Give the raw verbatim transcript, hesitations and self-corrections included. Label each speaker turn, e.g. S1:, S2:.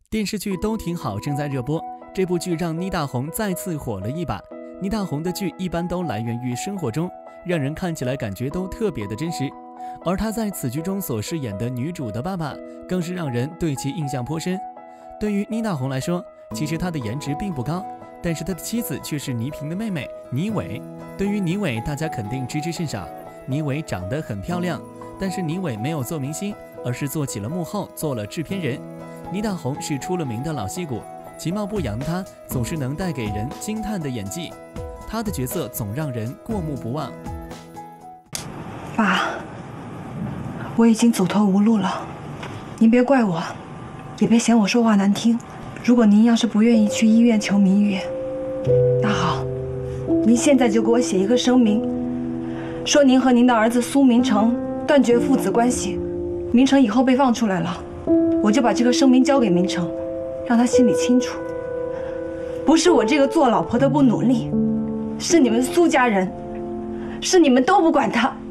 S1: 电视剧都挺好，正在热播。这部剧让倪大红再次火了一把。倪大红的剧一般都来源于生活中，让人看起来感觉都特别的真实。而他在此剧中所饰演的女主的爸爸，更是让人对其印象颇深。对于倪大红来说，其实他的颜值并不高，但是他的妻子却是倪萍的妹妹倪伟。对于倪伟，大家肯定知之甚少。倪伟长得很漂亮，但是倪伟没有做明星，而是做起了幕后，做了制片人。倪大红是出了名的老戏骨，其貌不扬的他总是能带给人惊叹的演技，他的角色总让人过目不忘。
S2: 爸，我已经走投无路了，您别怪我，也别嫌我说话难听。如果您要是不愿意去医院求明玉，那好，您现在就给我写一个声明，说您和您的儿子苏明成断绝父子关系。明成以后被放出来了，我就把这个声明交给明成，让他心里清楚，不是我这个做老婆的不努力，是你们苏家人，是你们都不管他。